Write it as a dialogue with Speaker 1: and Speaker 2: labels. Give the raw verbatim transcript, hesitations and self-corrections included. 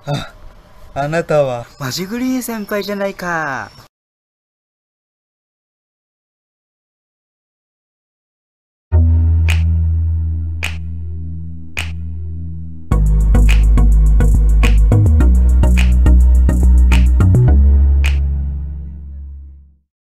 Speaker 1: あ、あなたは。
Speaker 2: マジグリーン先輩じゃないか。